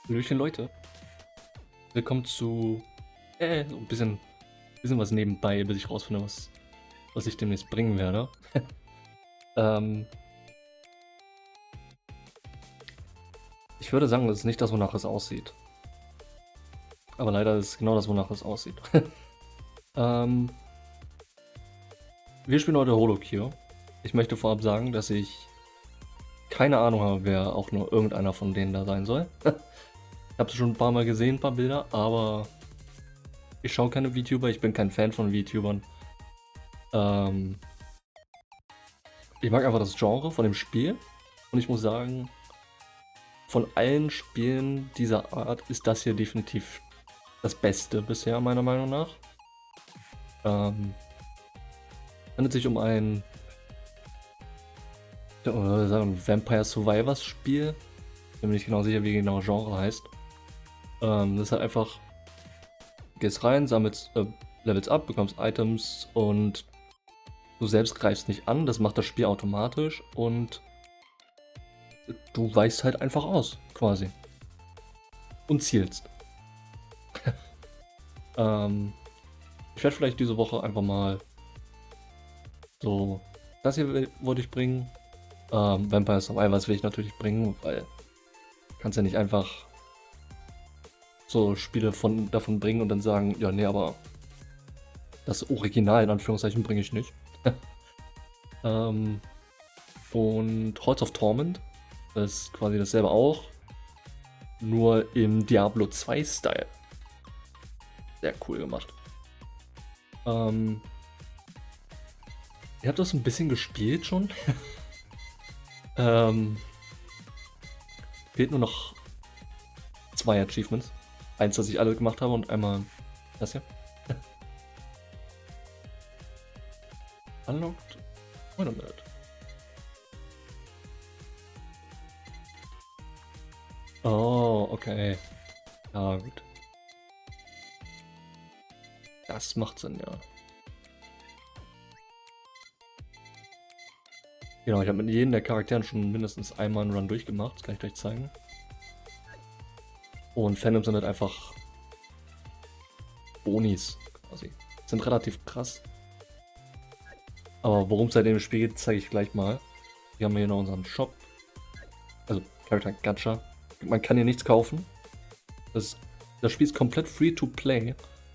Hallöchen Leute, willkommen zu so ein bisschen was nebenbei, bis ich rausfinde, was ich demnächst bringen werde. ähm, Ich würde sagen, das ist nicht das, wonach es aussieht. Aber leider ist es genau das, wonach es aussieht. ähm, Wir spielen heute Holocure. Ich möchte vorab sagen, dass ich keine Ahnung habe, wer auch nur irgendeiner von denen da sein soll. Ich habe es schon ein paar Mal gesehen, ein paar Bilder, aber ich schaue keine VTuber, ich bin kein Fan von VTubern. Ich mag einfach das Genre von dem Spiel und ich muss sagen, von allen Spielen dieser Art ist das hier definitiv das Beste bisher, meiner Meinung nach. Handelt sich um ein Vampire Survivors Spiel. Bin mir nicht genau sicher, wie genau Genre heißt. Das ist halt einfach, gehst rein, sammelst Levels ab, bekommst Items und du selbst greifst nicht an, das macht das Spiel automatisch und du weichst halt einfach aus, quasi. Und zielst. Ich werde vielleicht diese Woche einfach mal so, das hier wollte ich bringen. Vampire Survivors will ich natürlich bringen, weil du kannst ja nicht einfach so Spiele davon bringen und dann sagen, ja nee, aber das Original in Anführungszeichen bringe ich nicht. Und Halls of Torment, das ist quasi dasselbe auch, nur im Diablo 2 Style. Sehr cool gemacht. Ich habe das ein bisschen gespielt schon. Fehlt nur noch 2 Achievements. Eins, das ich alle gemacht habe und einmal das hier. Unlocked? Wait a minute. Oh, okay. Ja, gut. Das macht Sinn, ja. Genau, ich habe mit jedem der Charakteren schon mindestens einmal einen Run durchgemacht. Das kann ich gleich zeigen. Und Phantoms sind halt einfach Bonis, quasi. Sind relativ krass. Aber worum es halt in dem Spiel geht, zeige ich gleich mal. Wir haben hier noch unseren Shop. Also, Character Gacha. Man kann hier nichts kaufen. Das Spiel ist komplett free to play.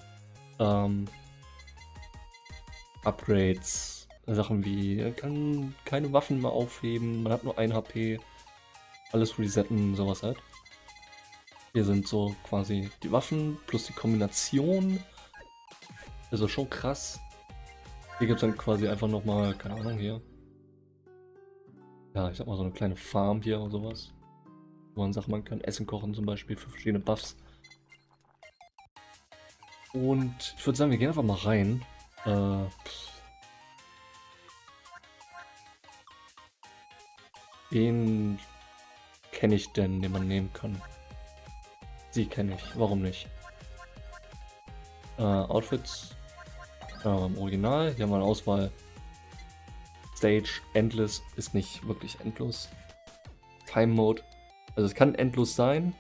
Upgrades, Sachen wie, man kann keine Waffen mehr aufheben, man hat nur 1 HP, alles resetten, sowas halt. Hier sind so quasi die Waffen plus die Kombination. Also schon krass. Hier gibt es dann quasi einfach nochmal, keine Ahnung, hier. Ja, ich sag mal so eine kleine Farm hier und sowas. Wo man sagt, man kann Essen kochen zum Beispiel für verschiedene Buffs. Und ich würde sagen, wir gehen einfach mal rein. Wen kenne ich denn, den man nehmen kann? Sie kenne ich, warum nicht? Outfits. Im Original. Hier haben wir eine Auswahl. Stage, Endless ist nicht wirklich endlos. Time Mode. Also es kann endlos sein.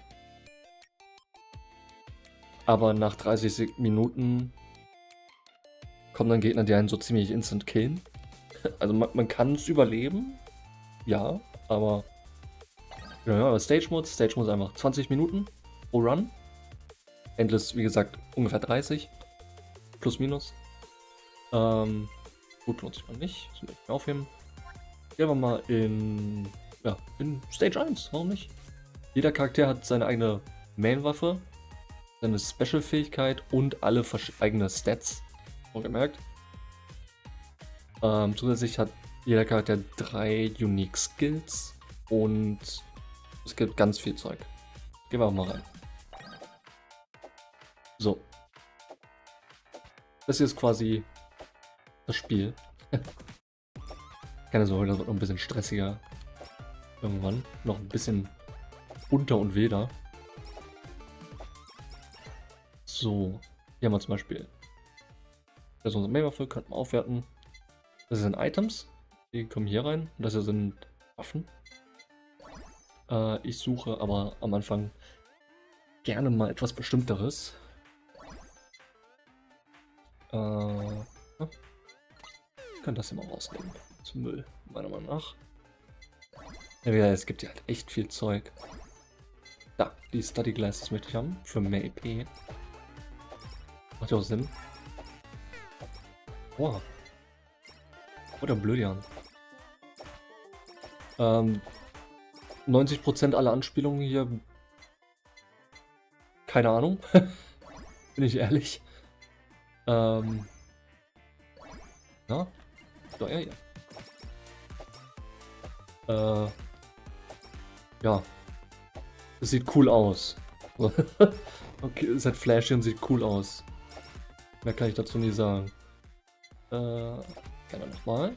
Aber nach 30 Minuten kommen dann Gegner, die einen so ziemlich instant killen. Also man kann es überleben. Ja, aber Stage Mode ist einfach 20 Minuten pro Run. Endless, wie gesagt, ungefähr 30. Plus, minus. Gut, lohnt sich mal nicht. Das will ich mir aufheben. Gehen wir mal in Stage 1. Warum nicht? Jeder Charakter hat seine eigene Main-Waffe, seine Special-Fähigkeit und alle eigene Stats. Vorgemerkt. Zusätzlich hat jeder Charakter 3 Unique Skills und es gibt ganz viel Zeug. Gehen wir auch mal rein. So. Das hier ist quasi das Spiel. Keine Sorge, das wird noch ein bisschen stressiger. Irgendwann. Noch ein bisschen bunter und wilder. So. Hier haben wir zum Beispiel. Das ist unsere Main-Waffe, könnten wir aufwerten. Das sind Items. Die kommen hier rein. Und das hier sind Waffen. Ich suche aber am Anfang gerne mal etwas Bestimmteres. Ich kann das hier mal rausnehmen. Zum Müll, meiner Meinung nach. Ja, es gibt ja halt echt viel Zeug. Da, die Study Glasses möchte ich haben. Für mehr EP. Macht ja auch Sinn. Wow. Oder Blödian. 90% aller Anspielungen hier. Keine Ahnung. Bin ich ehrlich. Na? So, ja, ja. Ja. Es sieht cool aus. Okay, es hat Fläschchen, sieht cool aus. Mehr kann ich dazu nie sagen. Gerne nochmal.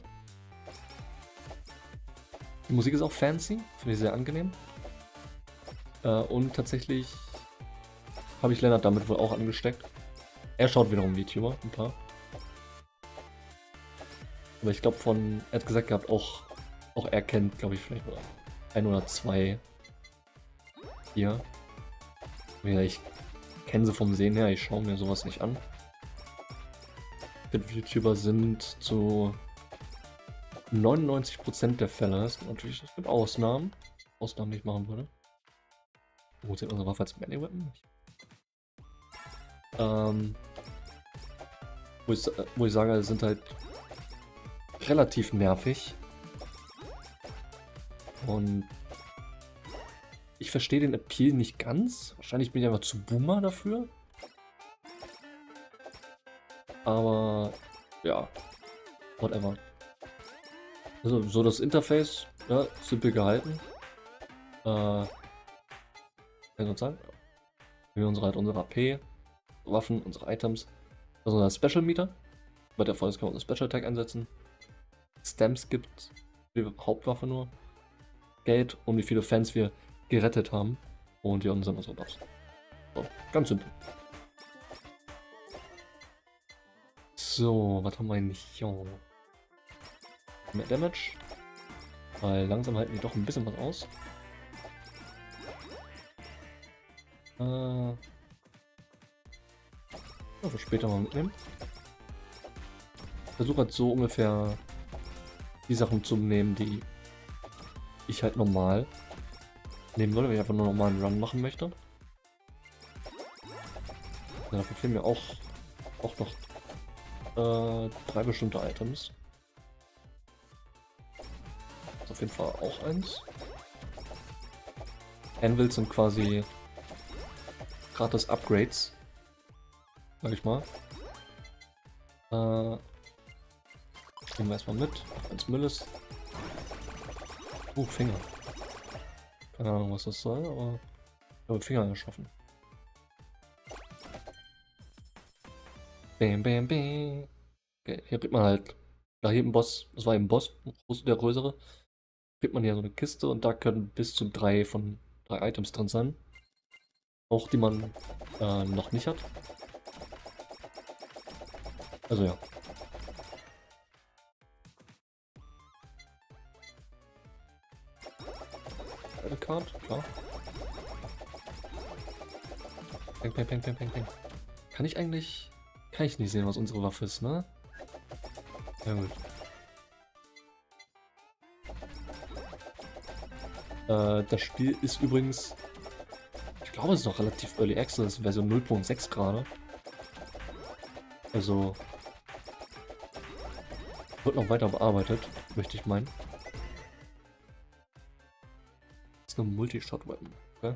Die Musik ist auch fancy, finde ich sehr angenehm. Und tatsächlich habe ich Lennart damit wohl auch angesteckt. Er schaut wiederum VTuber, ein paar. Aber ich glaube er hat gesagt gehabt, auch er kennt, glaube ich, vielleicht ein oder zwei hier. Ja, ich kenne sie vom Sehen her, ich schaue mir sowas nicht an. VTuber sind zu 99% der Fälle, es gibt Ausnahmen, die ich machen würde. Wo sind unsere Waffe als Melee Weapon? Wo ich sage, sind halt relativ nervig. Und ich verstehe den Appeal nicht ganz. Wahrscheinlich bin ich einfach zu Boomer dafür. Aber ja, whatever. Also so das Interface, ja, simpel gehalten. Kann ich uns sagen? Wir unsere AP, Waffen, unsere Items. Also unser Special Meter. Bei der Folge kann man unser Special Attack einsetzen. Stamps gibt für die Hauptwaffe nur. Geld und wie viele Fans wir gerettet haben. Und hier unten sind unsere Buffs. So, ganz simpel. So, was haben wir denn hier? Mehr Damage. Weil langsam halten die doch ein bisschen was aus. Für später mal mitnehmen. Versuche halt so ungefähr die Sachen zu nehmen, die ich halt normal nehmen würde, wenn ich einfach nur normal einen Run machen möchte. Ja, dafür fehlen mir auch noch 3 bestimmte Items. Das ist auf jeden Fall auch eins. Anvils sind quasi gratis Upgrades, sag ich mal. Nehmen wir erstmal mit, als Müll ist. Finger. Keine Ahnung, was das soll, aber ich habe Finger erschaffen. Bam, bam, bam. Okay, hier kriegt man halt, nach jedem Boss, das war eben Boss, der größere, kriegt man hier so eine Kiste und da können bis zu 3 Items drin sein. Auch die man noch nicht hat. Also ja. Eine Card, klar. Peng, peng, peng, peng, peng, peng. Kann ich nicht sehen, was unsere Waffe ist, ne? Ja gut. Das Spiel ist übrigens, ich glaube, es ist noch relativ Early Access, Version 0.6 gerade. Also wird noch weiter bearbeitet, möchte ich meinen. Das ist eine Multi-Shot-Weapon. Okay.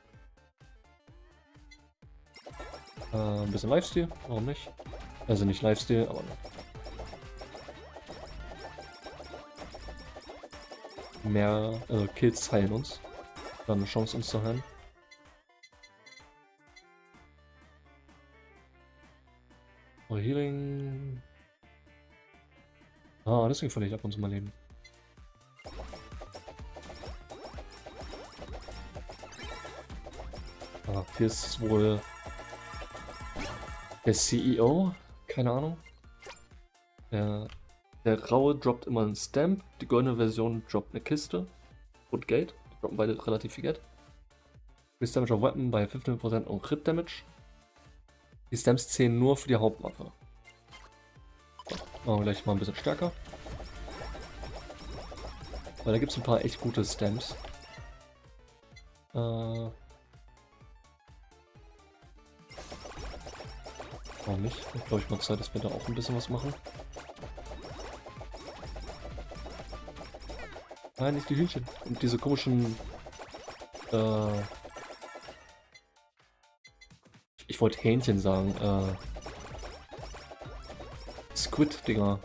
Ein bisschen Lifesteal, warum nicht? Also nicht Lifesteal, aber mehr Kills heilen uns. Dann eine Chance, uns zu heilen. Oh, Healing. Deswegen verliere ich ab und zu mal Leben. Hier ist wohl der CEO, keine Ahnung. Der Raue droppt immer einen Stamp, die goldene Version droppt eine Kiste und Geld. Die droppen beide relativ viel Geld. Increase Damage of Weapon bei 15% und Crit Damage. Die Stamps zählen nur für die Hauptwaffe. Machen wir gleich mal ein bisschen stärker. Weil da gibt es ein paar echt gute Stamps. Warum nicht? Ich glaube, ich mal Zeit, dass wir da auch ein bisschen was machen. Nein, nicht die Hühnchen. Und diese komischen... ich wollte Hähnchen sagen. Squid-Dinger.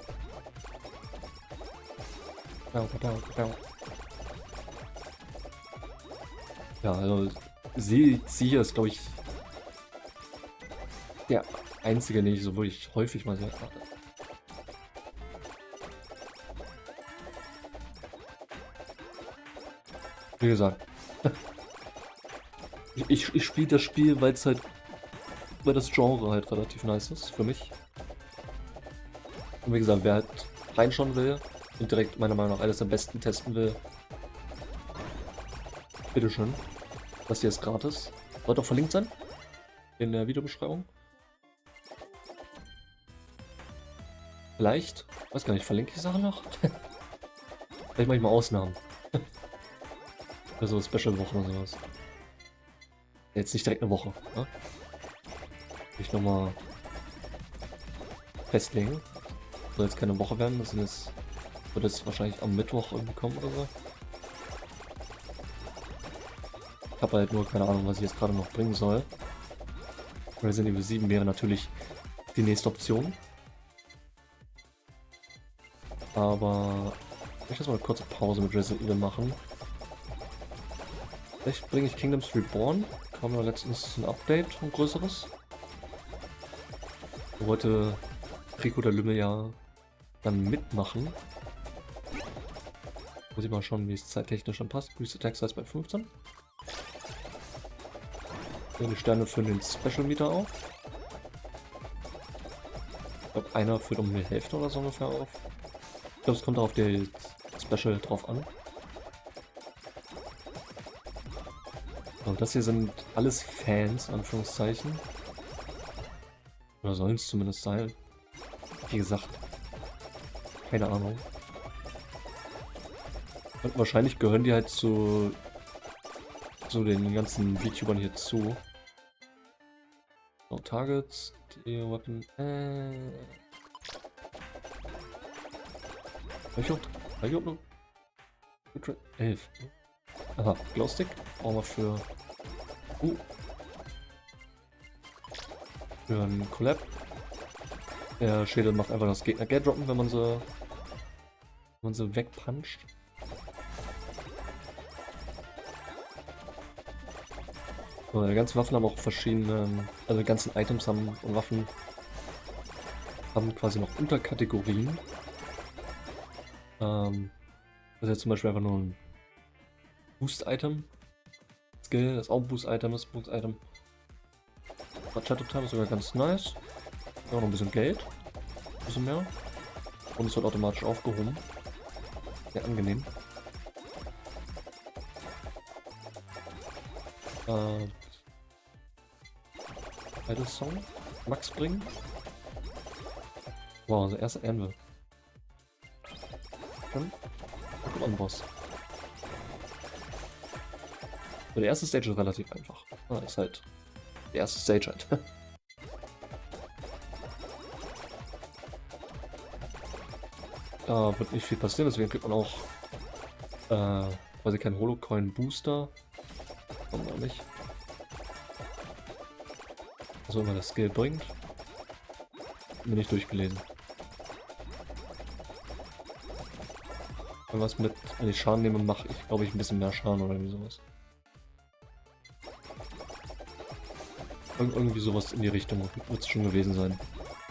Ja, also sie hier ist, glaube ich, der einzige, den ich so wirklich häufig mal sehe. Wie gesagt, ich spiele das Spiel, weil das Genre halt relativ nice ist für mich. Und wie gesagt, wer halt reinschauen will und direkt meiner Meinung nach alles am besten testen will, bitteschön. Das hier ist gratis. Sollte auch verlinkt sein in der Videobeschreibung. Vielleicht, weiß gar nicht, verlinke ich die Sache noch? Vielleicht mache ich mal Ausnahmen. Für so Special-Wochen oder sowas. Jetzt nicht direkt eine Woche. Ne? Ich nochmal festlegen. Soll jetzt keine Woche werden, das wird jetzt wahrscheinlich am Mittwoch irgendwie kommen oder so. Ich habe halt nur keine Ahnung, was ich jetzt gerade noch bringen soll. Resident Evil 7 wäre natürlich die nächste Option. Aber ich muss mal eine kurze Pause mit Resident Evil machen. Vielleicht bringe ich Kingdoms Reborn. Kam ja letztens ein Update, ein größeres. Ich wollte Rico der Lümmel ja dann mitmachen. Muss ich mal schauen, wie es zeittechnisch dann passt. Boost Attack Size bei 15. Die Sterne für den Special Meter auf. Ich glaube, einer führt um die Hälfte oder so ungefähr auf. Ich glaube, es kommt auf die Special drauf an. Und das hier sind alles Fans, Anführungszeichen. Oder sollen es zumindest sein. Wie gesagt, keine Ahnung. Und wahrscheinlich gehören die halt zu den ganzen VTubern hier zu. No Targets, die Weapon. Ich hab noch 11. Aha, Glowstick. Brauchen wir für einen Collab. Der Schädel macht einfach das Gegner Geld droppen, wenn man sie wegpuncht. So, die ganzen Waffen haben auch verschiedene, also die ganzen Items haben und Waffen haben quasi noch Unterkategorien. Das ist jetzt zum Beispiel einfach nur ein Boost-Item. Skill, das ist auch ein Boost-Item, das Boost-Item. Shadow-Time ist sogar ganz nice. Auch noch ein bisschen Geld. Ein bisschen mehr. Und es wird automatisch aufgehoben. Sehr angenehm. Idle Song. Max bringen. Wow, unser erster Anvil. Dann kommt ein Boss. Aber der erste Stage ist relativ einfach. Das ist halt der erste Stage halt. Da wird nicht viel passieren, deswegen kriegt man auch quasi keinen Holocoin Booster. Warum auch nicht? Also immer das Skill bringt. Bin nicht durchgelesen. Wenn wenn ich Schaden nehme, mache ich, glaube ich, ein bisschen mehr Schaden oder irgendwie sowas. Irgendwie sowas in die Richtung wird es schon gewesen sein.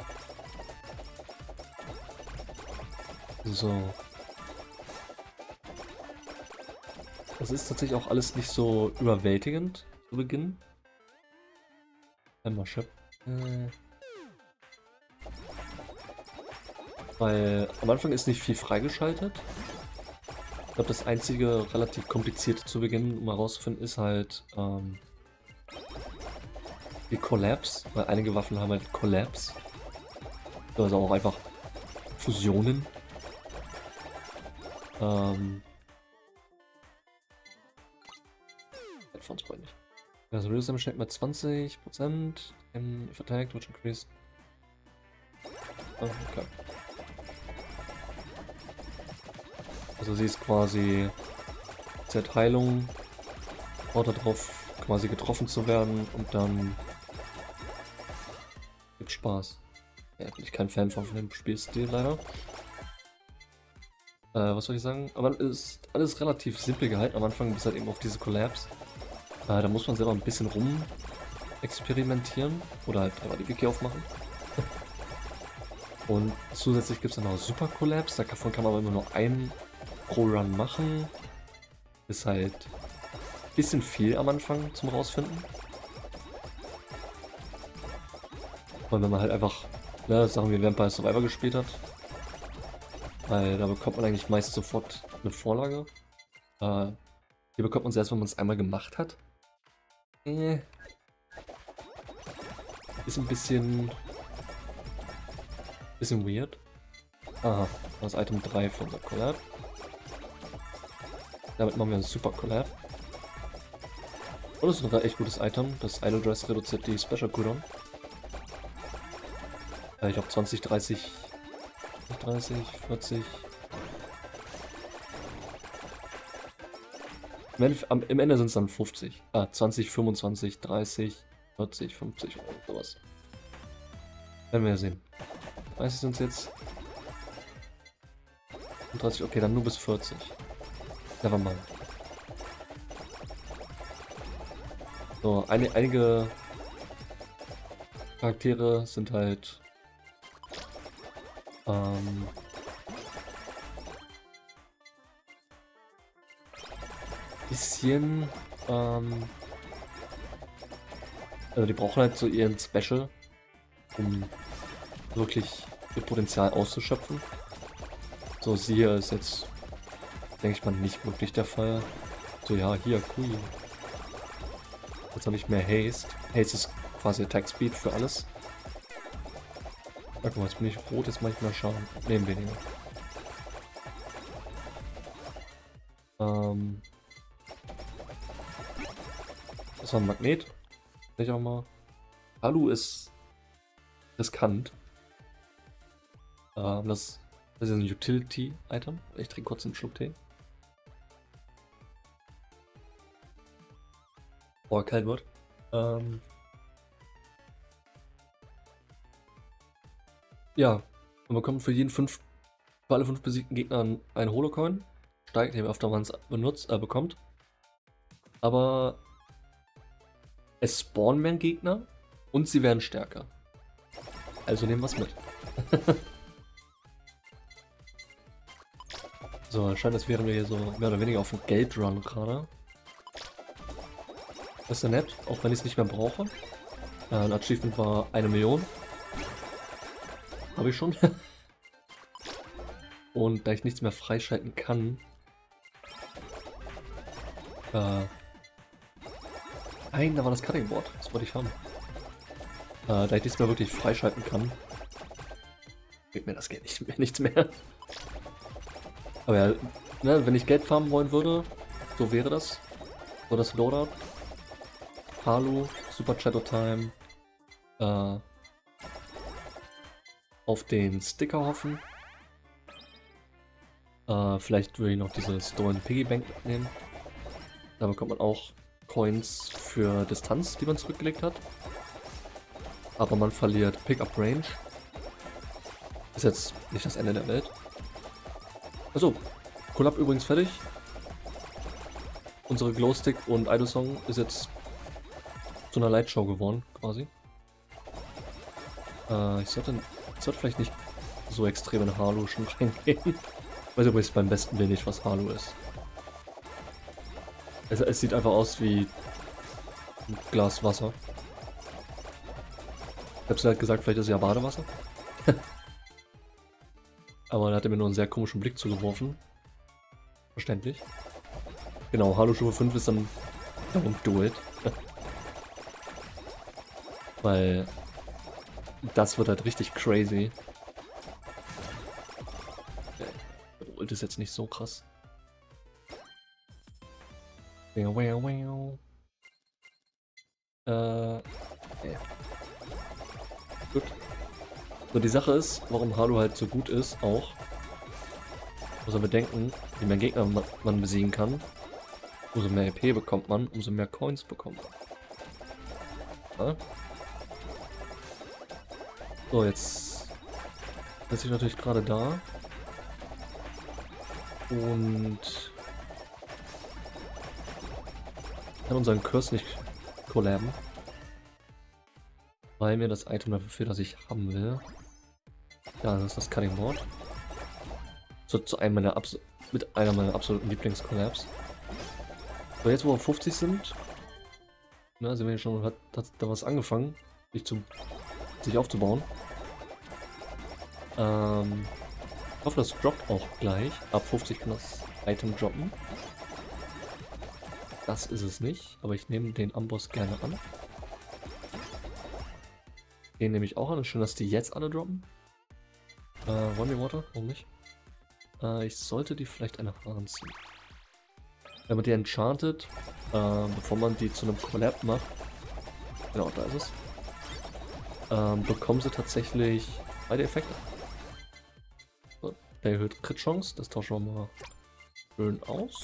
So. Das ist tatsächlich auch alles nicht so überwältigend zu Beginn. Einmal Chip. Weil am Anfang ist nicht viel freigeschaltet. Ich glaube, das einzige relativ komplizierte zu Beginn, um herauszufinden, ist halt Die Collapse, weil einige Waffen haben halt Collapse. Also auch einfach Fusionen. Headphones brauche ich nicht. Also Reduce Damage schnell mal 20%. If attacked, which increase. Oh, okay. Also sie ist quasi Z Heilung, baut darauf quasi getroffen zu werden und dann gibt Spaß. Ja, bin ich kein Fan von dem Spielstil leider. Was soll ich sagen? Aber es ist alles relativ simpel gehalten am Anfang, bis halt eben auf diese Collapse. Da muss man selber ein bisschen rum experimentieren oder halt einfach die Wiki aufmachen. Und zusätzlich gibt es dann noch Super Collapse, davon kann man aber immer nur einen pro Run machen. Ist halt ein bisschen viel am Anfang zum rausfinden. Und wenn man halt einfach Sachen wie Vampire Survivor gespielt hat, weil da bekommt man eigentlich meist sofort eine Vorlage. Hier bekommt man es erst, wenn man es einmal gemacht hat. Ist ein bisschen weird. Aha, das ist Item 3 für unser Collab. Damit machen wir einen Super Collab. Und das ist ein echt gutes Item. Das Idle Dress reduziert die Special Cooldown. Ich glaube 20, 30, 40. Im Ende sind es dann 50. 20, 25, 30, 40, 50 oder sowas. Werden wir ja sehen. 30 sind es jetzt. 30, okay, dann nur bis 40. Nevermind. So, einige Charaktere sind halt bisschen also die brauchen halt so ihren Special, um wirklich ihr Potenzial auszuschöpfen. So, sie hier ist jetzt, denke ich mal, nicht wirklich der Fall. So, ja, hier, cool. Jetzt habe ich mehr Haste. Haste ist quasi Attack Speed für alles. Guck mal, jetzt bin ich rot, jetzt mache ich mal Schaden. Nehmen weniger. Das war ein Magnet. Ich auch mal. Alu ist riskant. Das ist ein Utility-Item. Ich trinke kurz einen Schluck Tee. Boah, kalt wird. Ja, man bekommt für alle 5 besiegten Gegner einen Holocoin. Steigt, je öfter man es bekommt. Aber es spawnen mehr Gegner und sie werden stärker. Also nehmen wir es mit. So, scheint, als wären wir hier so mehr oder weniger auf dem Geldrun gerade. Das ist ja nett, auch wenn ich es nicht mehr brauche. Ein Achievement war 1 Million. Habe ich schon. Und da ich nichts mehr freischalten kann. Nein, da war das Cutting Board. Das wollte ich haben. Da ich nichts mehr wirklich freischalten kann, gibt mir das Geld nichts mehr. Aber ja, ne, wenn ich Geld farmen wollen würde, so wäre das. So das Loadout. Halu, Super Shadow Time. Auf den Sticker hoffen. Vielleicht würde ich noch diese Stolen Piggy Bank mitnehmen. Da bekommt man auch Coins für Distanz, die man zurückgelegt hat. Aber man verliert Pickup Range. Ist jetzt nicht das Ende der Welt. Also, Collab übrigens fertig. Unsere Glowstick und Idle Song ist jetzt zu einer Lightshow geworden, quasi. Ich sollte vielleicht nicht so extrem in Halu schon reingehen. Ich weiß übrigens beim besten Willen nicht, was Halu ist. Es sieht einfach aus wie ein Glas Wasser. Ich hab's halt gesagt, vielleicht ist es ja Badewasser. Aber da hat er mir nur einen sehr komischen Blick zugeworfen. Verständlich. Genau, Halu Stufe 5 ist dann Don't do it. Weil das wird halt richtig crazy. Der Ult ist jetzt nicht so krass. Okay. Gut. So, die Sache ist, warum Halo halt so gut ist, auch. Muss man bedenken, je mehr Gegner man besiegen kann, umso mehr EP bekommt man, umso mehr Coins bekommt man. Ja? So, jetzt sitze ich natürlich gerade da. Und kann unseren Curse nicht collaben. Weil mir das Item dafür fehlt, das ich haben will. Ja, das ist das Cutting Board. Zu einem mit einer meiner absoluten Lieblings-Collabs. So, jetzt wo wir 50 sind, ne, sind wir schon, hat da was angefangen, sich aufzubauen. Ich hoffe, das droppt auch gleich. Ab 50 kann das Item droppen. Das ist es nicht, aber ich nehme den Amboss gerne an. Den nehme ich auch an. Schön, dass die jetzt alle droppen. Wollen wir Water? Warum nicht? Ich sollte die vielleicht eine anziehen. Wenn man die enchantet, bevor man die zu einem Collab macht, genau, da ist es, bekommen sie tatsächlich beide Effekte. So, der erhöht Crit-Chance, das tauschen wir mal schön aus.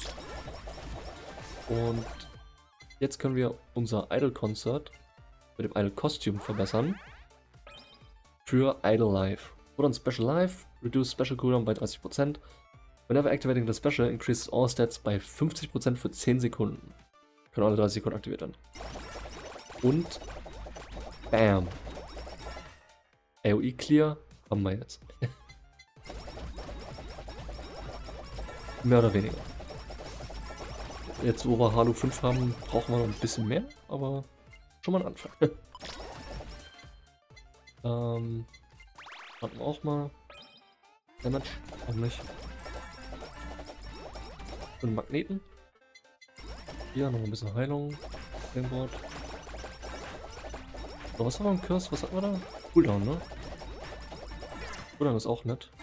Und jetzt können wir unser Idle-Concert mit dem Idle-Costume verbessern für Idle Life. Put on Special Life, reduce Special Cooldown bei 30%. Whenever activating the Special, increases all stats bei 50% für 10 Sekunden. Können alle 30 Sekunden aktiviert werden. Und BAM! AOE Clear haben wir jetzt. Mehr oder weniger. Jetzt, wo wir Halo 5 haben, brauchen wir noch ein bisschen mehr, aber schon mal ein Anfang. Hatten wir auch mal Damage, auch nicht. Und Magneten. Hier noch ein bisschen Heilung. Board. So, was haben wir im Curse? Was hatten wir da? Cooldown, ne? Cooldown ist auch nett.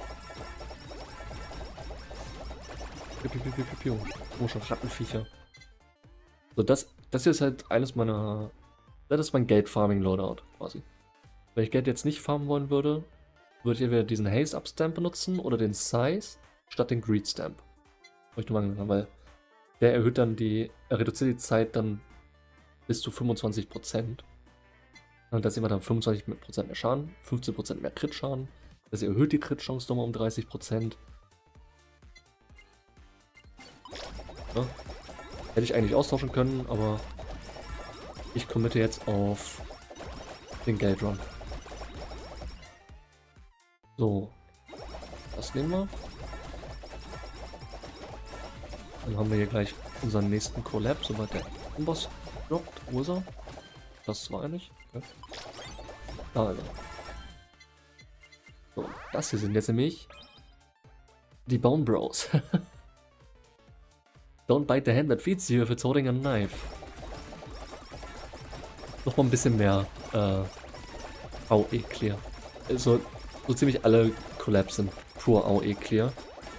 Oh, schon Rattenviecher. So, das hier ist halt eines meiner... Das ist mein Geld-Farming-Loadout, quasi. Wenn ich Geld jetzt nicht farmen wollen würde, würde ich entweder diesen Haze-Up-Stamp benutzen oder den Size statt den Greed-Stamp. Habe ich nur mal genommen, weil der erhöht dann er reduziert die Zeit dann bis zu 25%. Und da sehen wir dann 25% mehr Schaden, 15% mehr Crit-Schaden. Das erhöht die Crit-Chance nochmal um 30%. Ja. Hätte ich eigentlich austauschen können, aber ich committe jetzt auf den Geldrun. So, das nehmen wir. Dann haben wir hier gleich unseren nächsten Collab, sobald der Amboss droppt. Wo ist er? Das war er nicht. Okay. Da also. So, das hier sind jetzt nämlich die Bone Bros. Don't bite the hand that feeds you if it's holding a knife. Noch mal ein bisschen mehr AOE Clear. Also, so ziemlich alle Collabs sind pur AOE Clear.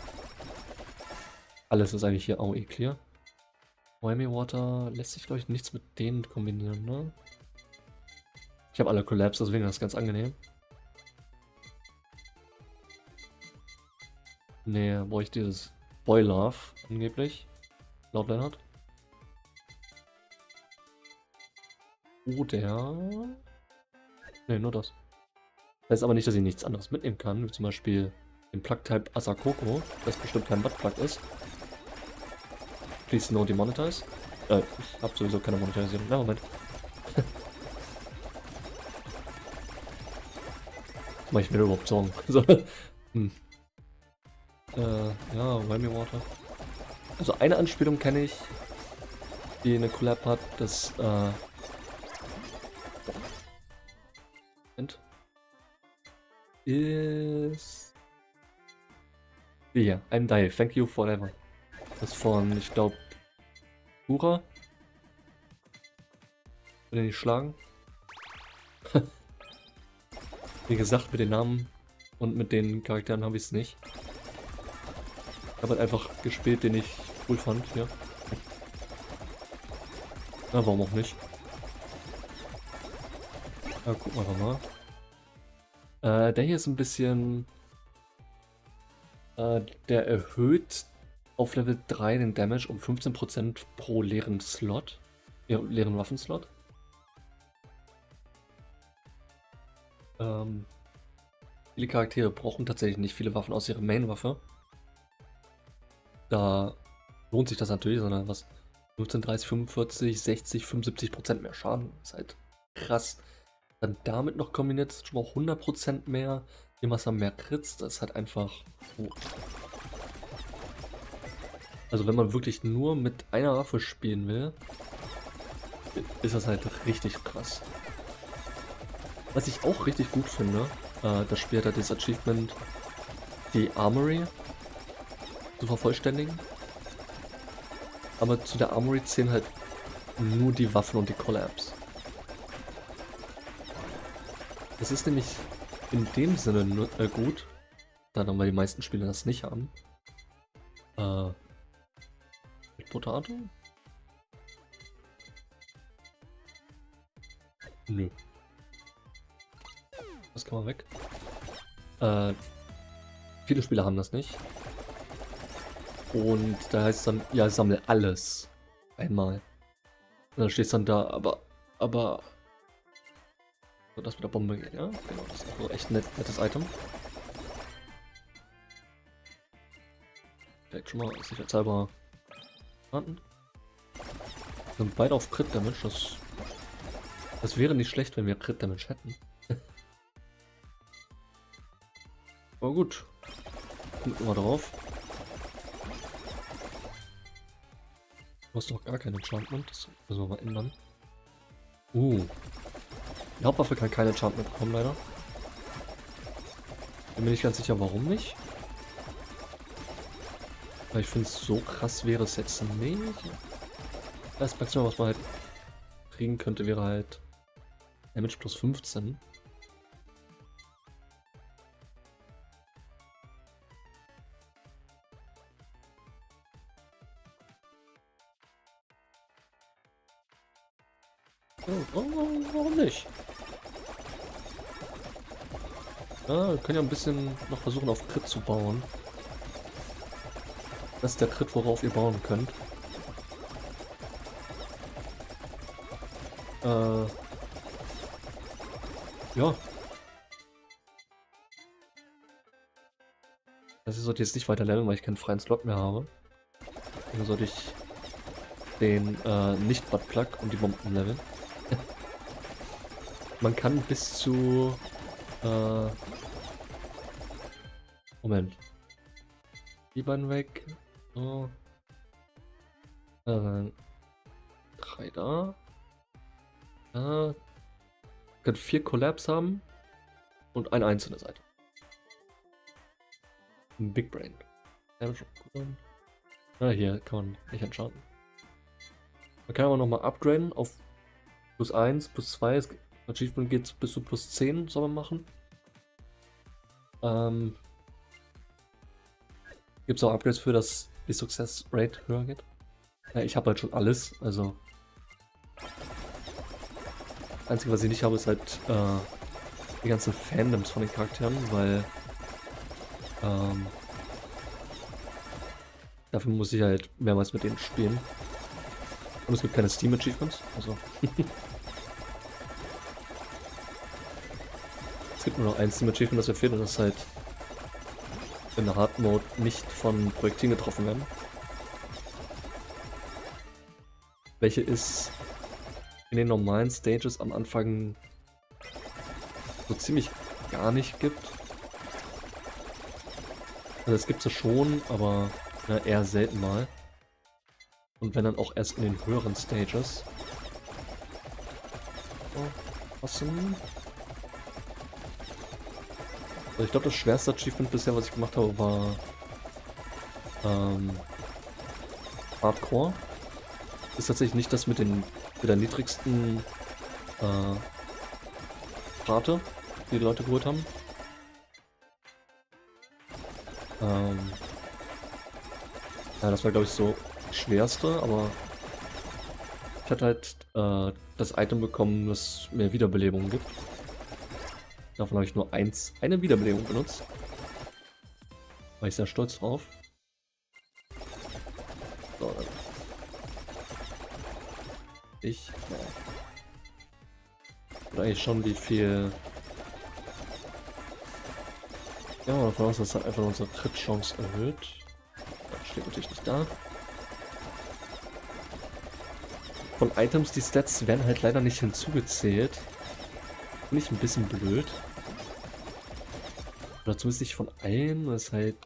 Alles ist eigentlich hier AOE Clear. Whammy Water lässt sich, glaube ich, nichts mit denen kombinieren, ne? Ich habe alle Collabs, deswegen ist das ganz angenehm. Ne, brauche ich dieses Boy Love angeblich. Laut Leonard. Oder... Ne, nur das. Das heißt aber nicht, dass ich nichts anderes mitnehmen kann, wie zum Beispiel den Plug-Type Asakoko, das bestimmt kein Buttplug ist. Please no demonetize. Ich hab sowieso keine Monetarisierung. Na, Moment. Mach ich mir überhaupt Sorgen. So. Ja, Whammy Water. Also eine Anspielung kenne ich, die eine Collab hat, das ist hier, I'm die, thank you forever. Das ist von, ich glaube, Pura. Will den nicht schlagen? Wie gesagt, mit den Namen und mit den Charakteren habe ich es nicht. Ich habe halt einfach gespielt, den ich cool fand, ja. Na, warum auch nicht? Ja, gucken wir einfach mal. Der hier ist ein bisschen... der erhöht auf Level 3 den Damage um 15% pro leeren Slot. Ja, leeren Waffenslot. Viele Charaktere brauchen tatsächlich nicht viele Waffen aus ihrer Main-Waffe. Da lohnt sich das natürlich, sondern was 15, 30, 45, 60, 75% mehr Schaden. Das ist halt krass. Dann damit noch kombiniert ist schon mal 100% mehr. Immer was mehr Crits, das ist halt einfach... Oh. Also wenn man wirklich nur mit einer Waffe spielen will, ist das halt richtig krass. Was ich auch richtig gut finde, das Spiel hat halt das Achievement, die Armory zu vervollständigen. Aber zu der Armory zählen halt nur die Waffen und die Collabs. Das ist nämlich in dem Sinne gut, dann weil die meisten Spieler das nicht haben. Mit Potato? Nö. Das kann man weg. Viele Spieler haben das nicht. Und da heißt es dann, ja, sammle alles einmal. Und dann steht es dann da, aber so, das mit der Bombe geht, ja? Genau, das ist auch echt ein nettes Item. Direkt schon mal sicherheitshalber warten. Sind beide auf Crit Damage, das wäre nicht schlecht, wenn wir Crit Damage hätten. Aber gut. Gucken wir mal drauf. Du hast noch gar kein Enchantment, das müssen wir mal ändern. Die Hauptwaffe kann kein Enchantment bekommen, leider. Bin mir nicht ganz sicher, warum nicht. Weil ich finde, so krass wäre es jetzt nicht. Das Maximum, was man halt kriegen könnte, wäre halt Damage plus 15. Warum nicht? Ja, wir können ja ein bisschen noch versuchen, auf Crit zu bauen. Das ist der Crit, worauf ihr bauen könnt. Ja. Das sollte jetzt nicht weiter leveln, weil ich keinen freien Slot mehr habe. Also sollte ich den Nicht-Buttplug und die Bomben leveln. Man kann bis zu... Moment. Die beiden weg. So. 3 da. Da. Könnt 4 Collabs haben. Und ein einzelnes Item. Ein Big Brain. Hier kann man nicht entscheiden. Man kann aber nochmal upgraden auf plus 1, plus 2. Das Achievement geht bis zu plus 10, soll man machen. Gibt es auch Upgrades für, dass die Success Rate höher geht? Ja, ich habe halt schon alles, also. Das Einzige, was ich nicht habe, ist halt die ganzen Fandoms von den Charakteren, weil dafür muss ich halt mehrmals mit denen spielen. Und es gibt keine Steam Achievements, also. Es gibt nur noch ein Steam Achievement, das mir fehlt, und das ist halt in der Hard Mode nicht von Projektilen getroffen werden. Welche ist in den normalen Stages am Anfang so ziemlich gar nicht gibt. Also es gibt sie schon, aber eher selten mal. Und wenn dann auch erst in den höheren Stages. Oh, was denn? Also ich glaube, das schwerste Achievement bisher, was ich gemacht habe, war Hardcore. Ist tatsächlich nicht das mit der niedrigsten Rate, die Leute geholt haben. Ja, das war glaube ich so das Schwerste, aber ich hatte halt das Item bekommen, das mir Wiederbelebung gibt. Davon habe ich nur eine Wiederbelebung benutzt. War ich sehr stolz drauf. So, dann. Ich oder eigentlich schon, wie viel. Ja, mal davon aus, dass das einfach unsere Crit-Chance erhöht. Das steht natürlich nicht da. Von Items, die Stats werden halt leider nicht hinzugezählt. Finde ich ein bisschen blöd. Oder zumindest nicht von allen, das ist halt.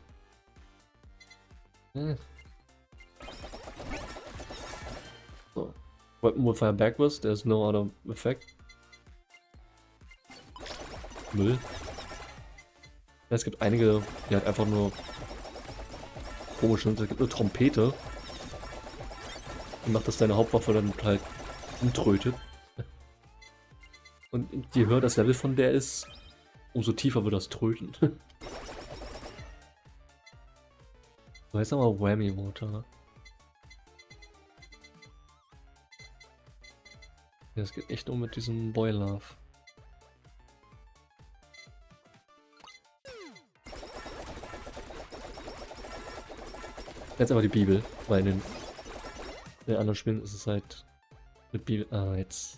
So. Weapon Modifier Backwards, there is no other effect. Müll. Ja, es gibt einige, die halt einfach nur komisch sind. Es gibt eine Trompete. Die macht, dass deine Hauptwaffe dann halt umtrötet. Und je höher das Level von der ist, umso tiefer wird das Tröten. So heißt aber Whammy Motor. Ja, es geht echt nur mit diesem Boy Love. Jetzt aber die Bibel, weil in den anderen Spielen ist es halt mit Bibel. Ah, jetzt.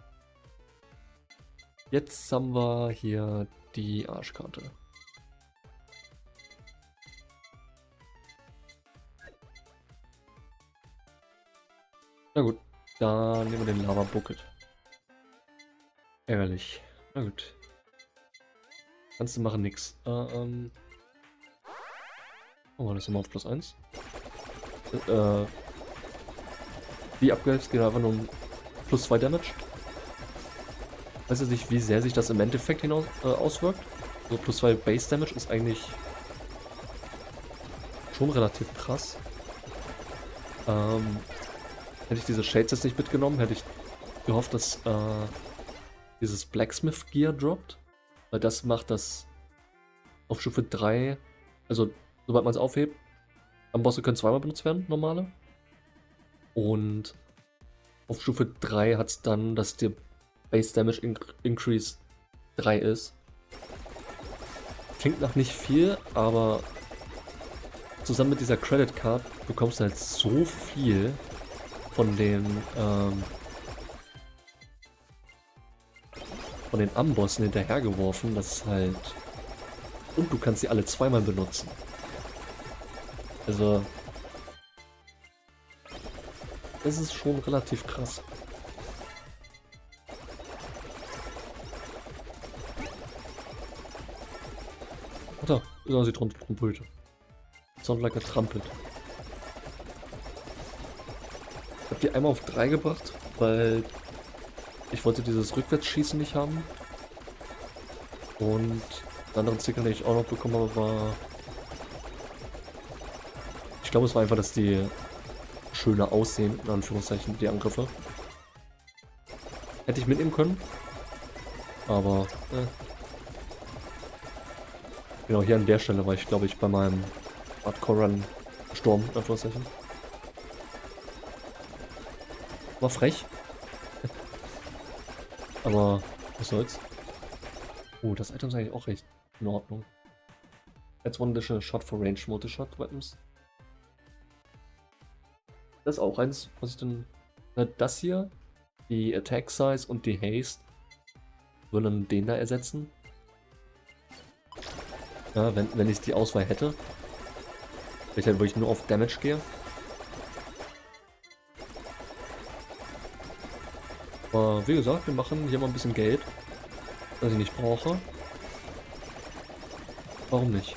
Jetzt haben wir hier die Arschkarte. Na gut, dann nehmen wir den Lava Bucket. Ärgerlich. Na gut. Kannst du machen nix. Oh, das immer auf +1. Die Upgrades gehen einfach nur um +2 Damage. Ich weiß jetzt nicht, wie sehr sich das im Endeffekt hinaus auswirkt. Also +2 Base Damage ist eigentlich schon relativ krass. Hätte ich diese Shades jetzt nicht mitgenommen, hätte ich gehofft, dass dieses Blacksmith Gear droppt. Weil das macht das auf Stufe 3, also sobald man es aufhebt, Ambosse können zweimal benutzt werden, normale. Und auf Stufe 3 hat es dann, dass der Base Damage Increase 3 ist. Klingt nach nicht viel, aber zusammen mit dieser Credit Card bekommst du halt so viel von den Ambossen hinterhergeworfen, dass es halt. Und du kannst sie alle zweimal benutzen. Also. Das ist schon relativ krass. Alter, ja, sie trompelte. Sound like a trumpet. Ich hab die einmal auf 3 gebracht, weil ich wollte dieses Rückwärtsschießen nicht haben. Und den anderen Sticker, den ich auch noch bekommen habe, war. Ich glaube, es war einfach, dass die schöner aussehen, in Anführungszeichen, die Angriffe. Hätte ich mitnehmen können. Aber. Genau, hier an der Stelle war ich, glaube ich, bei meinem Hardcore-Run gestorben, in Anführungszeichen. War frech. Aber was soll's. Oh, das Item ist eigentlich auch recht in Ordnung. That's one additional shot for range multi-shot weapons. Das ist auch eins, was ich dann. Das hier, die Attack Size und die Haste, würden dann den da ersetzen. Ja, wenn ich die Auswahl hätte. Wenn ich halt wirklich nur auf Damage gehe. Aber wie gesagt, wir machen hier mal ein bisschen Geld, das ich nicht brauche. Warum nicht?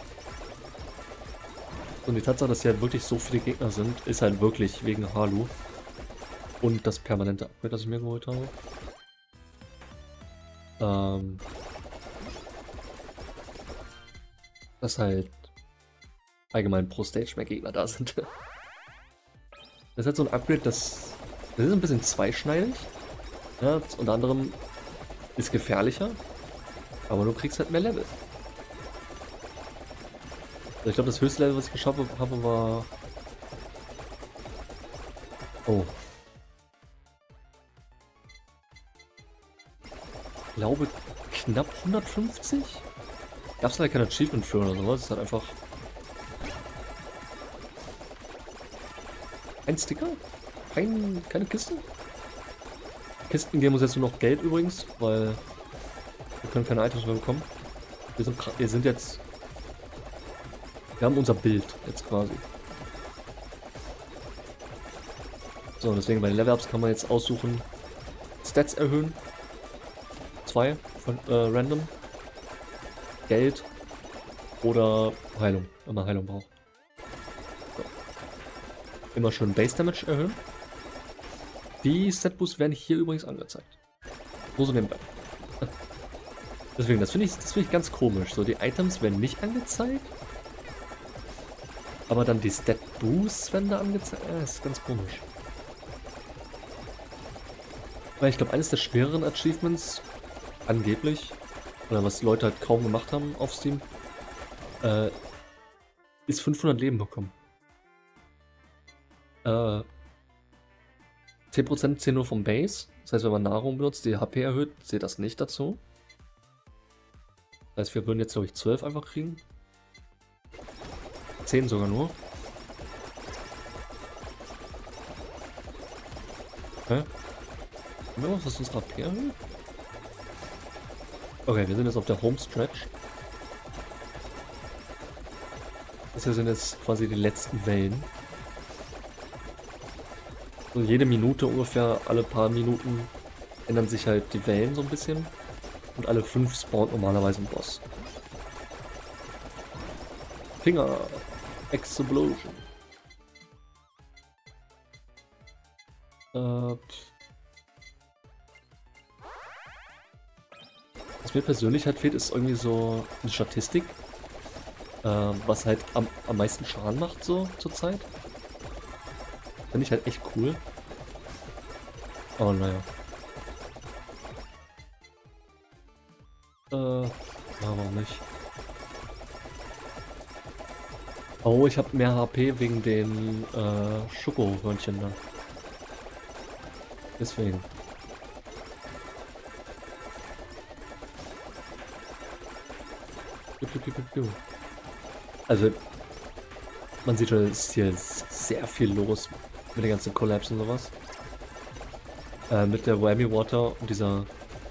Und die Tatsache, dass hier halt wirklich so viele Gegner sind, ist halt wirklich wegen Halu. Und das permanente Upgrade, das ich mir geholt habe. Dass halt allgemein pro Stage mehr Gegner da sind. Das ist halt so ein Upgrade, das ist ein bisschen zweischneidig. Ja, unter anderem Ist gefährlicher, aber du kriegst halt mehr Level. Also ich glaube, das höchste Level, was ich geschafft habe, war... Oh. Ich glaube, knapp 150? Gab es halt kein Achievement für oder sowas. Es ist halt einfach... Ein Sticker? Keine Kiste? Kisten geben uns jetzt nur noch Geld übrigens, weil wir können keine Items mehr bekommen. Wir sind jetzt... Wir haben unser Bild jetzt quasi. So, deswegen bei den Level-Ups kann man jetzt aussuchen, Stats erhöhen. 2 von random. Geld oder Heilung, wenn man Heilung braucht. So. Immer schön Base Damage erhöhen. Die Stat Boosts werden hier übrigens angezeigt. Nur so nebenbei. Deswegen, das finde ich ganz komisch. So, die Items werden nicht angezeigt. Aber dann die Stat Boosts werden da angezeigt. Das ist ganz komisch. Weil ich glaube, eines der schwereren Achievements, angeblich, oder was Leute halt kaum gemacht haben auf Steam, ist 500 Leben bekommen. 10% zählen nur vom Base. Das heißt, wenn man Nahrung benutzt, die HP erhöht, zählt das nicht dazu. Das heißt, wir würden jetzt, glaube ich, 12 einfach kriegen. 10 sogar nur. Okay. Haben wir was, was unsere HP erhöht? Okay, wir sind jetzt auf der Home Stretch. Das hier sind jetzt quasi die letzten Wellen. So jede Minute ungefähr, alle paar Minuten ändern sich halt die Wellen so ein bisschen. Und alle 5 spawnt normalerweise ein Boss. Finger Explosion. Was mir persönlich halt fehlt, ist irgendwie so eine Statistik, was halt am meisten Schaden macht so zur Zeit. Finde ich halt echt cool. Oh naja. Warum nicht? Oh, ich habe mehr HP wegen den Schokohörnchen da. Deswegen. Also, man sieht schon, es ist hier sehr viel los mit den ganzen Collabs und sowas. Mit der Whammy Water und dieser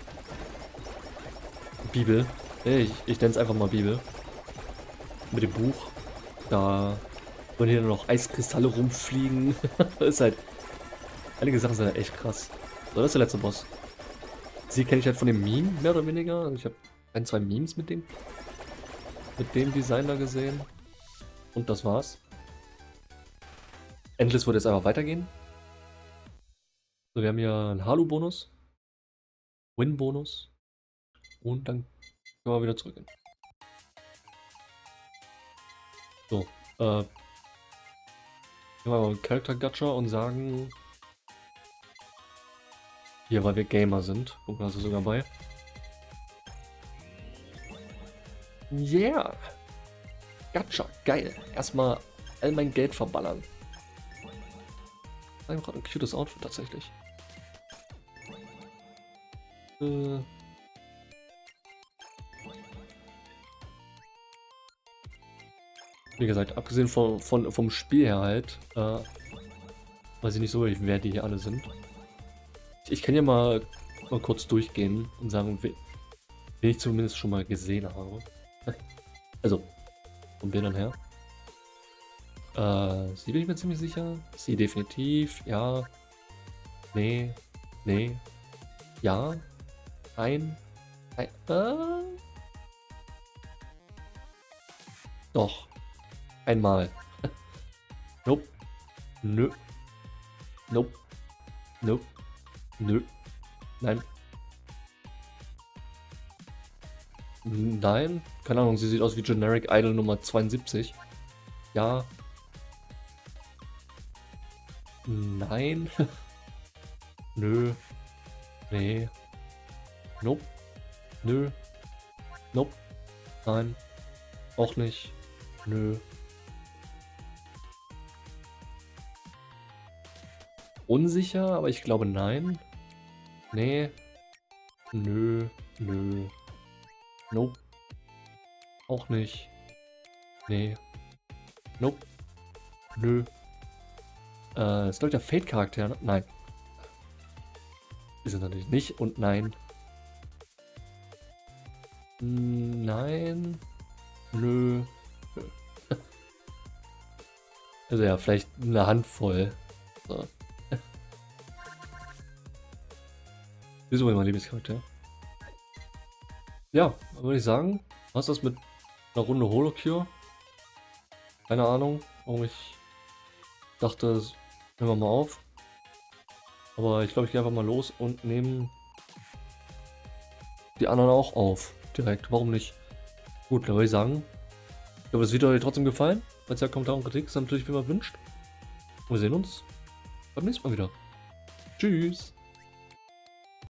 Bibel. Ich nenne es einfach mal Bibel. Mit dem Buch. Da wollen hier nur noch Eiskristalle rumfliegen. Das ist halt. Einige Sachen sind halt echt krass. So, das ist der letzte Boss. Sie kenne ich halt von dem Meme, mehr oder weniger. Also ich habe 1, 2 Memes mit dem Designer gesehen. Und das war's. Endless wird jetzt einfach weitergehen. So, wir haben hier einen Halu-Bonus. Win-Bonus. Und dann können wir wieder zurückgehen. So, gehen wir mal mit Character Gacha und sagen... Hier, weil wir Gamer sind. Gucken wir also sogar bei. Yeah! Gacha, geil. Erstmal all mein Geld verballern. Einfach ein cutes Outfit tatsächlich. Wie gesagt, abgesehen vom Spiel her halt, weiß ich nicht so, wer die hier alle sind. Ich kann ja mal kurz durchgehen und sagen, wen ich zumindest schon mal gesehen habe. Also, von Bildern her. Sie bin ich mir ziemlich sicher. Sie definitiv, ja. Nee, nee. Ja. Nein. Doch. Einmal. Nope. Nö. Nope. Nope. Nö. Nein. Nein. Keine Ahnung, sie sieht aus wie Generic Idol Nummer 72. Ja. Nein. Nö. Nee. Nope. Nö. Nope. Nein. Auch nicht. Nö. Unsicher, aber ich glaube nein. Nee. Nö. Nö. Nope. Auch nicht. Nee. Nope. Nö. Ist glaube ich der Fate-Charakter, ne? Nein. Ist er natürlich nicht und nein. Nein. Nö. Also ja, vielleicht eine Handvoll. So. Wieso mein Lieblingscharakter? Ja, dann würde ich sagen, was ist das mit einer Runde Holocure? Keine Ahnung, warum ich dachte, das nehmen wir mal auf. Aber ich glaube, ich gehe einfach mal los und nehme die anderen auch auf. Direkt, warum nicht? Gut, dann würde ich sagen, ich hoffe, das Video hat euch trotzdem gefallen. Falls ihr Kommentare und Kritik ist natürlich, wie man wünscht. Und wir sehen uns beim nächsten Mal wieder. Tschüss.